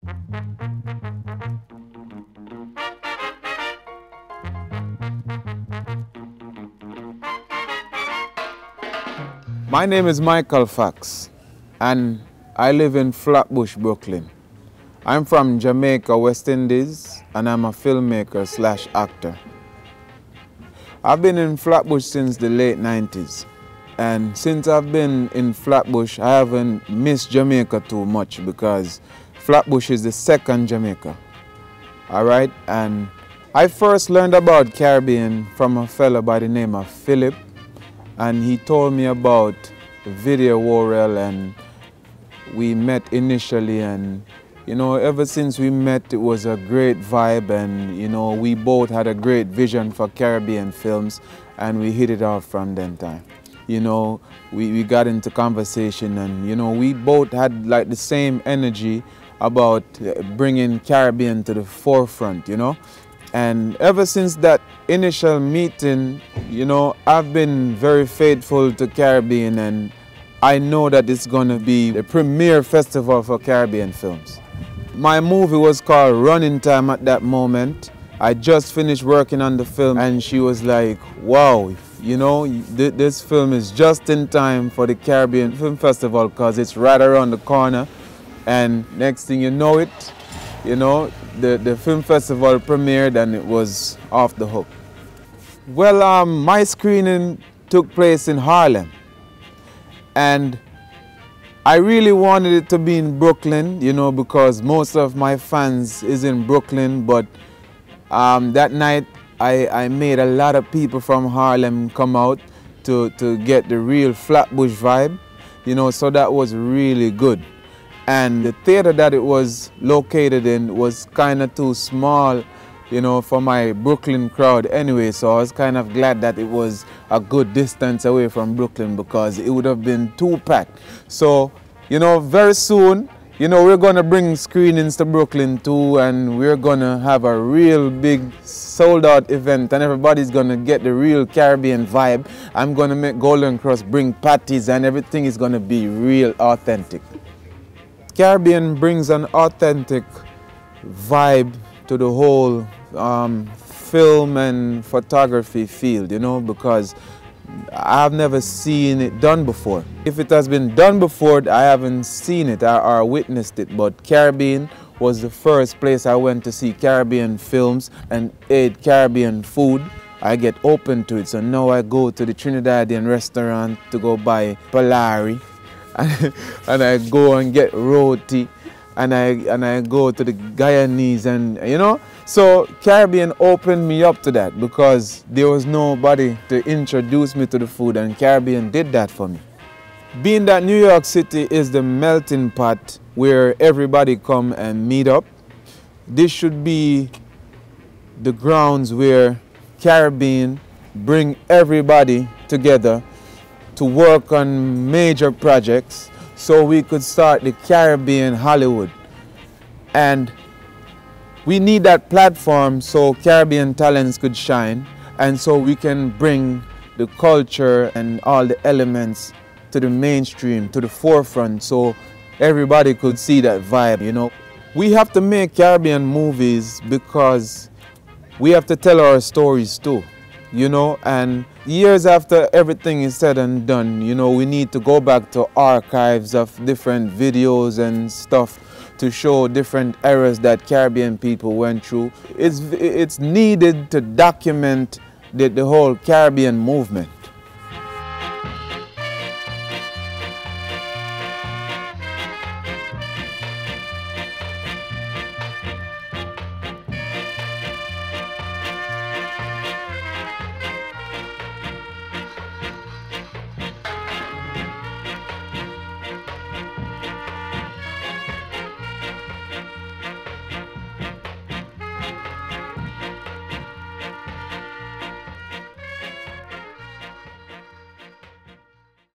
My name is Mykal Fax, and I live in Flatbush, Brooklyn. I'm from Jamaica, West Indies, and I'm a filmmaker / actor. I've been in Flatbush since the late 90s, and since I've been in Flatbush, I haven't missed Jamaica too much because Flatbush is the second Jamaica. All right, and I first learned about Caribbean from a fella by the name of Philip, and he told me about the video Warrell, and we met initially, and you know, ever since we met, it was a great vibe, and you know, we both had a great vision for Caribbean films, and we hit it off from then time. You know, we got into conversation, and you know, we both had like the same energy about bringing Caribbean to the forefront, you know. And ever since that initial meeting, you know, I've been very faithful to Caribbean, and I know that it's going to be the premier festival for Caribbean films. My movie was called Running Time at that moment. I just finished working on the film, and she was like, wow, you know, this film is just in time for the Caribbean Film Festival because it's right around the corner. And next thing you know it, you know, the film festival premiered and it was off the hook. Well, my screening took place in Harlem, and I really wanted it to be in Brooklyn, you know, because most of my fans is in Brooklyn, but that night I made a lot of people from Harlem come out to get the real Flatbush vibe, you know, so that was really good. And the theater that it was located in was kind of too small, you know, for my Brooklyn crowd anyway, so I was kind of glad that it was a good distance away from Brooklyn because it would have been too packed. So, you know, very soon, you know, we're going to bring screenings to Brooklyn too, and we're going to have a real big sold-out event, and everybody's going to get the real Caribbean vibe. I'm going to make Golden Cross bring parties, and everything is going to be real authentic. Caribbean brings an authentic vibe to the whole film and photography field, you know, because I've never seen it done before. If it has been done before, I haven't seen it or witnessed it, but Caribbean was the first place I went to see Caribbean films and ate Caribbean food. I get open to it, so now I go to the Trinidadian restaurant to go buy Polari. And I go and get roti, and I go to the Guyanese, and you know, so Caribbean opened me up to that because there was nobody to introduce me to the food, and Caribbean did that for me. Being that New York City is the melting pot where everybody come and meet up, this should be the grounds where Caribbean bring everybody together to work on major projects so we could start the Caribbean Hollywood. And we need that platform so Caribbean talents could shine, and so we can bring the culture and all the elements to the mainstream, to the forefront, so everybody could see that vibe, you know. We have to make Caribbean movies because we have to tell our stories too, you know, and years after everything is said and done, you know, we need to go back to archives of different videos and stuff to show different eras that Caribbean people went through. It's needed to document the whole Caribbean movement.